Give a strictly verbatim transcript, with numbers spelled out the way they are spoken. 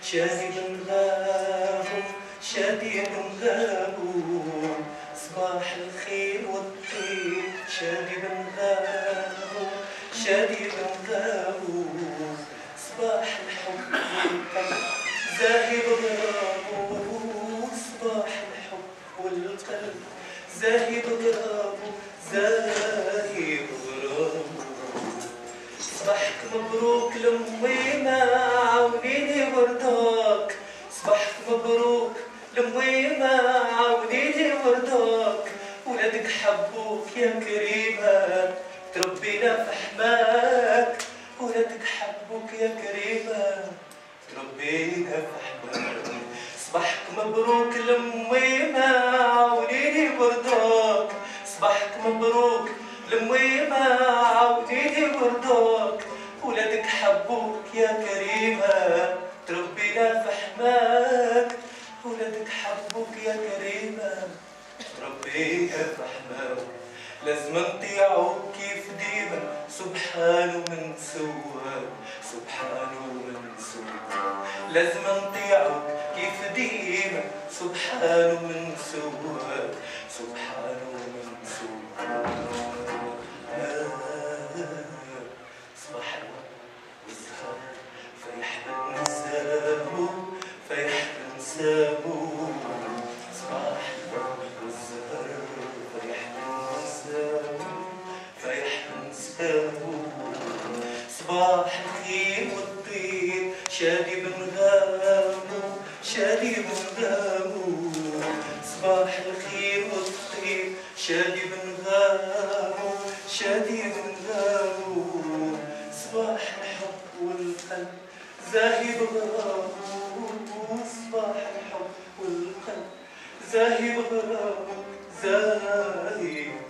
شادي بنغابو شادي بنغابو صباح الخير والطيب شادي بنغابو شادي بنغابو صباح الحب والقلب زاهي بغرابو صباح الحب والقلب زاهي بغرابو زاهي بغرابو صباحك مبروك لأمي ما عاونيني ورداك صباحك مبروك لأمي ما عاونيني ورداك ولادك حبوك يا كريمة تربينا في حماك ولادك حبوك يا كريمة تربينا في حماك صباحك مبروك لأمي ما عاونيني ورداك صباحك مبروك لأمي ما عاونيني ورداك ولادك حبوك يا كريمة تربينا في حماك ولادك حبوك يا كريمة تربينا في حماك لازم نطيعوك كيف ديما سبحانه من سواك سبحانه من سواك لازم نطيعوك كيف ديما سبحانه من سواك سبحانه من سواك صباح والزهر فرح بنسابو فرح بنسابو صباح والزهر فرح بنسابو فرح بنسابو صباح الخير والطيب شادي بنغابو شادي بنغابو صباح الخير والطيب شادي بنغابو شادي بنغابو صباح الحب والقلب زاهي بغرابو صباح الحب والقلب زاهي بغرابو زاهي